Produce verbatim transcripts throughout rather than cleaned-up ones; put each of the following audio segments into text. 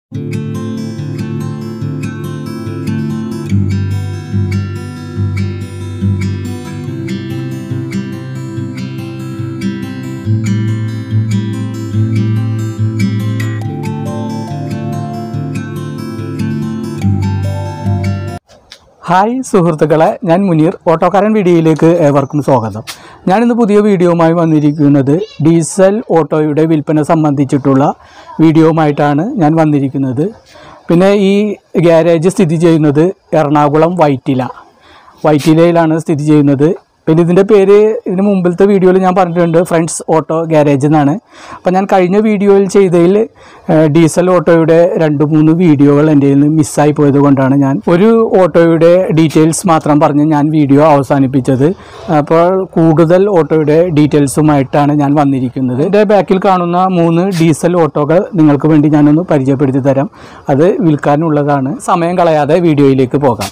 Hi സുഹൃത്തുക്കളെ, ഞാൻ മുനീർ. ഓട്ടോക്കാരൻ വീഡിയോയിലേക്ക് ഏവർക്കും സ്വാഗതം. ഞാനിന്ന് പുതിയ വീഡിയോയുമായി വന്നിരിക്കുന്നത് ഡീസൽ ഓട്ടോയുടെ വിൽപ്പന സംബന്ധിച്ചിട്ടുള്ള വീഡിയോയുമായിട്ടാണ് ഞാൻ വന്നിരിക്കുന്നത്. പിന്നെ ഈ ഗ്യാരേജ് സ്ഥിതി ചെയ്യുന്നത് എറണാകുളം വൈറ്റില വൈറ്റിലയിലാണ് സ്ഥിതി ചെയ്യുന്നത്. പിന്നെ ഇതിൻ്റെ പേര് ഇതിന് മുമ്പിലത്തെ വീഡിയോയിൽ ഞാൻ പറഞ്ഞിട്ടുണ്ട്, ഫ്രണ്ട്സ് ഓട്ടോ ഗ്യാരേജ് എന്നാണ്. അപ്പോൾ ഞാൻ കഴിഞ്ഞ വീഡിയോയിൽ ചെയ്തതിൽ ഡീസൽ ഓട്ടോയുടെ രണ്ട് മൂന്ന് വീഡിയോകൾ എൻ്റെ കയ്യിൽ നിന്ന് മിസ്സായി പോയത് കൊണ്ടാണ് ഞാൻ ഒരു ഓട്ടോയുടെ ഡീറ്റെയിൽസ് മാത്രം പറഞ്ഞ് ഞാൻ വീഡിയോ അവസാനിപ്പിച്ചത്. അപ്പോൾ കൂടുതൽ ഓട്ടോയുടെ ഡീറ്റെയിൽസുമായിട്ടാണ് ഞാൻ വന്നിരിക്കുന്നത്. എൻ്റെ ബാക്കിൽ കാണുന്ന മൂന്ന് ഡീസൽ ഓട്ടോകൾ നിങ്ങൾക്ക് വേണ്ടി ഞാനൊന്ന് പരിചയപ്പെടുത്തി തരാം. അത് വിൽക്കാനുള്ളതാണ്. സമയം കളയാതെ വീഡിയോയിലേക്ക് പോകാം.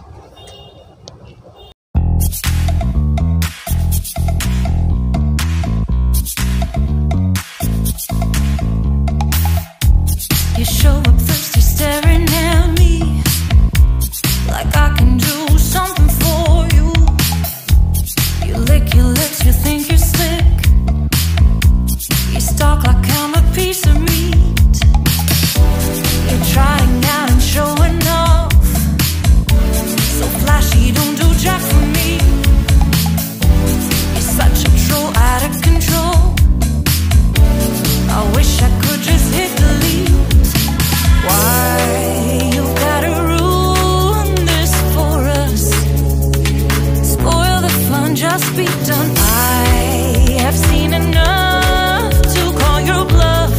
You show up first, you're staring at me like I can do something for you. You lick your lips, you think you're slick. You stalk like I'm a piece of meat. You're trying out and showing off, so flashy, don't do jack for me. You're such a troll, out of control. I wish I could just hit delete. Why you gotta ruin this for us? Spoil the fun, just be done. I have seen enough to call your bluff.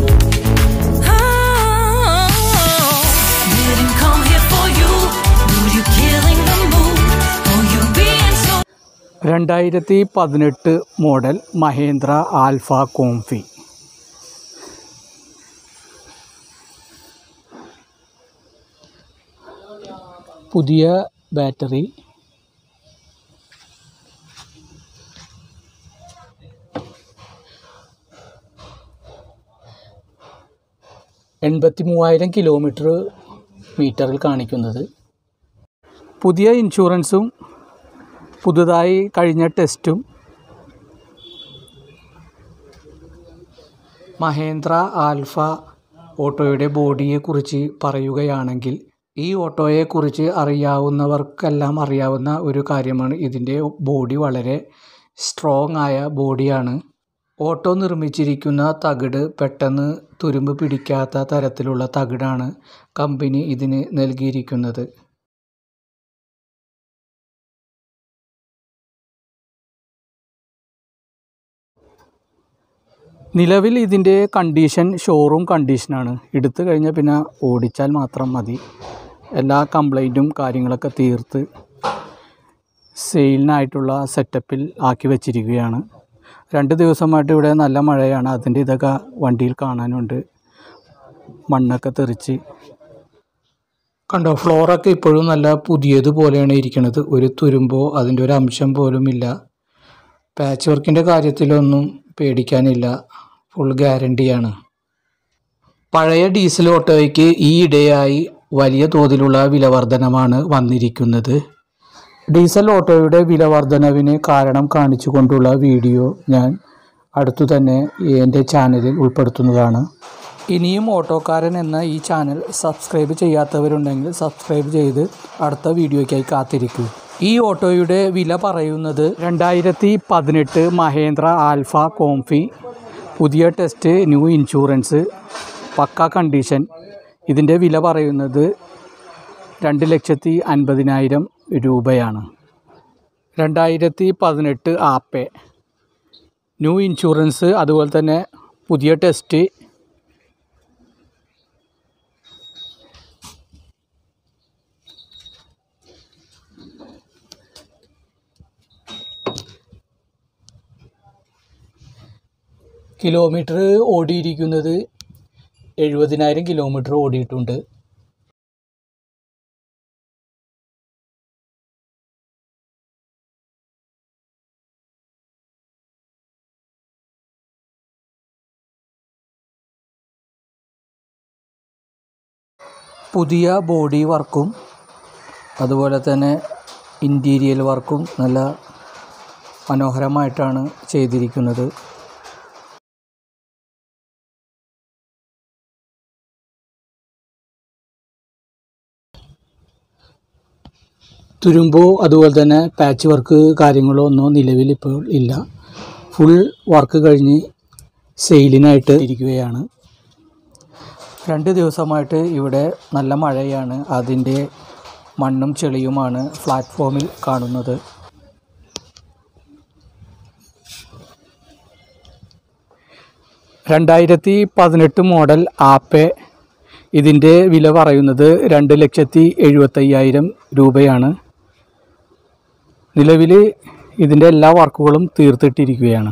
Oh, didn't come here for you. Dude, you killing the mood. Oh, you being so. രണ്ടായിരത്തി പതിനെട്ട് model Mahindra Alpha Comfy. പുതിയ battery, എൺപത്തി മൂവായിരം kilometre മീറ്ററിൽ കാണിക്കുന്നത്. പുതിയ ഇൻഷുറൻസും പുതുതായി കഴിഞ്ഞ ടെസ്റ്റും. മഹേന്ദ്ര ആൽഫ ഓട്ടോയുടെ ബോഡിയെക്കുറിച്ച് പറയുകയാണെങ്കിൽ, ഈ ഓട്ടോയെക്കുറിച്ച് അറിയാവുന്നവർക്കെല്ലാം അറിയാവുന്ന ഒരു കാര്യമാണ്, ഇതിൻ്റെ ബോഡി വളരെ സ്ട്രോങ് ആയ ബോഡിയാണ്. ഓട്ടോ നിർമ്മിച്ചിരിക്കുന്ന തകിട് പെട്ടെന്ന് തുരുമ്പ് പിടിക്കാത്ത തരത്തിലുള്ള തകിടാണ് കമ്പനി ഇതിന് നൽകിയിരിക്കുന്നത്. നിലവിൽ ഇതിൻ്റെ കണ്ടീഷൻ ഷോറൂം കണ്ടീഷനാണ്. എടുത്തു കഴിഞ്ഞാൽ പിന്നെ ഓടിച്ചാൽ മാത്രം മതി. എല്ലാ കംപ്ലൈൻറ്റും കാര്യങ്ങളൊക്കെ തീർത്ത് സെയിലിനായിട്ടുള്ള സെറ്റപ്പിൽ ആക്കി വെച്ചിരിക്കുകയാണ്. രണ്ട് ദിവസമായിട്ട് ഇവിടെ നല്ല മഴയാണ്. അതിൻ്റെ ഇതൊക്കെ വണ്ടിയിൽ കാണാനുണ്ട്. മണ്ണൊക്കെ തെറിച്ച് കണ്ടോ. ഫ്ലോറൊക്കെ ഇപ്പോഴും നല്ല പുതിയതുപോലെയാണ് ഇരിക്കുന്നത്. ഒരു തുരുമ്പോ അതിൻ്റെ ഒരു അംശം പോലും ഇല്ല. പാച്ച് വർക്കിൻ്റെ കാര്യത്തിലൊന്നും പേടിക്കാനില്ല. ഫുൾ ഗ്യാരണ്ടിയാണ്. പഴയ ഡീസൽ ഓട്ടോയ്ക്ക് ഈയിടെയായി വലിയ തോതിലുള്ള വിലവർധനമാണ് വന്നിരിക്കുന്നത്. ഡീസൽ ഓട്ടോയുടെ വിലവർധനവിന് കാരണം കാണിച്ചു കൊണ്ടുള്ള വീഡിയോ ഞാൻ അടുത്തു തന്നെ എൻ്റെ ചാനലിൽ ഉൾപ്പെടുത്തുന്നതാണ്. ഇനിയും ഓട്ടോക്കാരൻ എന്ന ഈ ചാനൽ സബ്സ്ക്രൈബ് ചെയ്യാത്തവരുണ്ടെങ്കിൽ സബ്സ്ക്രൈബ് ചെയ്ത് അടുത്ത വീഡിയോയ്ക്കായി കാത്തിരിക്കൂ. ഈ ഓട്ടോയുടെ വില പറയുന്നത് രണ്ടായിരത്തി പതിനെട്ട് മഹേന്ദ്ര ആൽഫ കോംഫി, പുതിയ ടെസ്റ്റ്, ന്യൂ ഇൻഷുറൻസ്, പക്ക കണ്ടീഷൻ. ഇതിൻ്റെ വില പറയുന്നത് രണ്ട് ലക്ഷത്തി അൻപതിനായിരം രൂപയാണ്. രണ്ടായിരത്തി പതിനെട്ട് ആപ്പെ, ന്യൂ ഇൻഷുറൻസ്, അതുപോലെ തന്നെ പുതിയ ടെസ്റ്റ്. കിലോമീറ്റർ ഓടിയിരിക്കുന്നത് എഴുപതിനായിരം കിലോമീറ്റർ ഓടിയിട്ടുണ്ട്. പുതിയ ബോഡി വർക്കും അതുപോലെ തന്നെ ഇൻറ്റീരിയൽ വർക്കും നല്ല മനോഹരമായിട്ടാണ് ചെയ്തിരിക്കുന്നത്. തുരുമ്പോ അതുപോലെ തന്നെ പാച്ച് വർക്ക് കാര്യങ്ങളോ ഒന്നും നിലവിൽ ഇപ്പോൾ ഇല്ല. ഫുൾ വർക്ക് കഴിഞ്ഞ് സെയിലിനായിട്ട് ഇരിക്കുകയാണ്. രണ്ട് ദിവസമായിട്ട് ഇവിടെ നല്ല മഴയാണ്. അതിൻ്റെ മണ്ണും ചെളിയുമാണ് പ്ലാറ്റ്ഫോമിൽ കാണുന്നത്. രണ്ടായിരത്തി പതിനെട്ട് മോഡൽ ആപ്പെ ഇതിൻ്റെ വില പറയുന്നത് രണ്ട് ലക്ഷത്തി എഴുപത്തയ്യായിരം രൂപയാണ്. നിലവിൽ ഇതിൻ്റെ എല്ലാ വർക്കുകളും തീർത്തിട്ടിരിക്കുകയാണ്.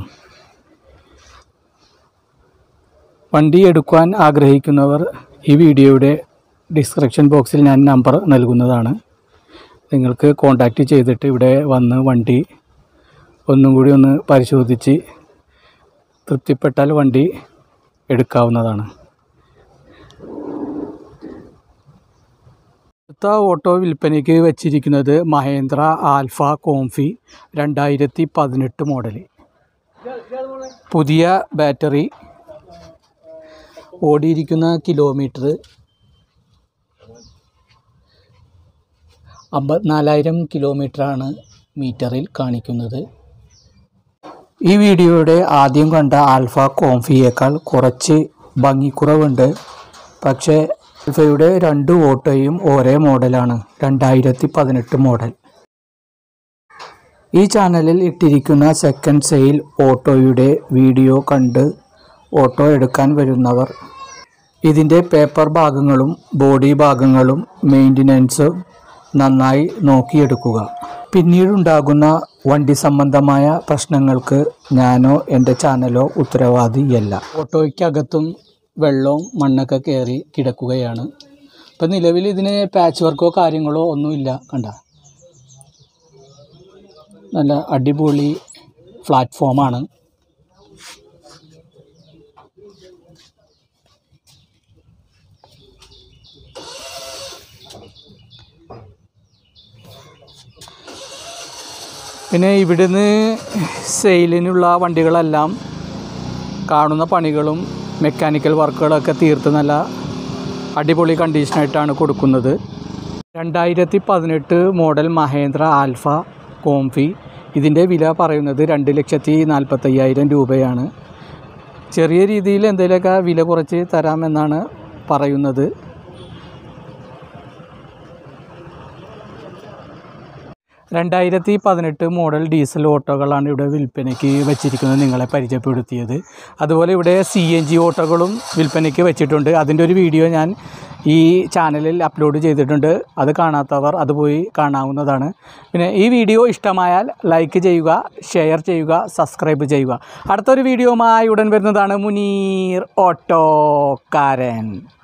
വണ്ടി എടുക്കാൻ ആഗ്രഹിക്കുന്നവർ ഈ വീഡിയോയുടെ ഡിസ്ക്രിപ്ഷൻ ബോക്സിൽ ഞാൻ നമ്പർ നൽകുന്നതാണ്. നിങ്ങൾക്ക് കോൺടാക്റ്റ് ചെയ്തിട്ട് ഇവിടെ വന്ന് വണ്ടി ഒന്നും കൂടി ഒന്ന് പരിശോധിച്ച് തൃപ്തിപ്പെട്ടാൽ വണ്ടി എടുക്കാവുന്നതാണ്. അടുത്ത ഓട്ടോ വിൽപ്പനയ്ക്ക് വച്ചിരിക്കുന്നത് മഹേന്ദ്ര ആൽഫ കോംഫി രണ്ടായിരത്തി പതിനെട്ട് മോഡൽ. പുതിയ ബാറ്ററി, ഓടിയിരിക്കുന്ന കിലോമീറ്റർ അമ്പത്തിനാലായിരം കിലോമീറ്ററാണ് മീറ്ററിൽ കാണിക്കുന്നത്. ഈ വീഡിയോയുടെ ആദ്യം കണ്ട ആൽഫ കോംഫിയേക്കാൾ കുറച്ച് ഭംഗിക്കുറവുണ്ട്. പക്ഷേ ആൽഫയുടെ രണ്ട് ഓട്ടോയും ഒരേ മോഡലാണ്, രണ്ടായിരത്തി പതിനെട്ട് മോഡൽ. ഈ ചാനലിൽ ഇട്ടിരിക്കുന്ന സെക്കൻഡ് സെയിൽ ഓട്ടോയുടെ വീഡിയോ കണ്ട് ഓട്ടോ എടുക്കാൻ വരുന്നവർ ഇതിൻ്റെ പേപ്പർ ഭാഗങ്ങളും ബോഡി ഭാഗങ്ങളും മെയിൻ്റനൻസും നന്നായി നോക്കിയെടുക്കുക. പിന്നീടുണ്ടാകുന്ന വണ്ടി സംബന്ധമായ പ്രശ്നങ്ങൾക്ക് ഞാനോ എൻ്റെ ചാനലോ ഉത്തരവാദിയല്ല. ഓട്ടോയ്ക്കകത്തും വെള്ളവും മണ്ണൊക്കെ കയറി കിടക്കുകയാണ്. ഇപ്പം നിലവിൽ ഇതിന് പാച്ച് വർക്കോ കാര്യങ്ങളോ ഒന്നുമില്ല. കണ്ട നല്ല അടിപൊളി പ്ലാറ്റ്ഫോമാണ്. പിന്നെ ഇവിടുന്ന് സെയിലിനുള്ള വണ്ടികളെല്ലാം കാണുന്ന പണികളും മെക്കാനിക്കൽ വർക്കുകളൊക്കെ തീർത്ത് നല്ല അടിപൊളി കണ്ടീഷനായിട്ടാണ് കൊടുക്കുന്നത്. രണ്ടായിരത്തി പതിനെട്ട് മോഡൽ മഹേന്ദ്ര ആൽഫ കോംഫി ഇതിൻ്റെ വില പറയുന്നത് രണ്ട് ലക്ഷത്തി നാൽപ്പത്തയ്യായിരം രൂപയാണ്. ചെറിയ രീതിയിൽ എന്തെങ്കിലുമൊക്കെ വില കുറച്ച് തരാമെന്നാണ് പറയുന്നത്. രണ്ടായിരത്തി പതിനെട്ട് മോഡൽ ഡീസൽ ഓട്ടോകളാണ് ഇവിടെ വിൽപ്പനയ്ക്ക് വെച്ചിരിക്കുന്നത്, നിങ്ങളെ പരിചയപ്പെടുത്തിയത്. അതുപോലെ ഇവിടെ സി എൻ ജി ഓട്ടോകളും വിൽപ്പനയ്ക്ക് വെച്ചിട്ടുണ്ട്. അതിൻ്റെ ഒരു വീഡിയോ ഞാൻ ഈ ചാനലിൽ അപ്ലോഡ് ചെയ്തിട്ടുണ്ട്. അത് കാണാത്തവർ അത് പോയി കാണാവുന്നതാണ്. പിന്നെ ഈ വീഡിയോ ഇഷ്ടമായാൽ ലൈക്ക് ചെയ്യുക, ഷെയർ ചെയ്യുക, സബ്സ്ക്രൈബ് ചെയ്യുക. അടുത്തൊരു വീഡിയോയുമായി ഉടൻ വരുന്നതാണ് മുനീർ ഓട്ടോക്കാരൻ.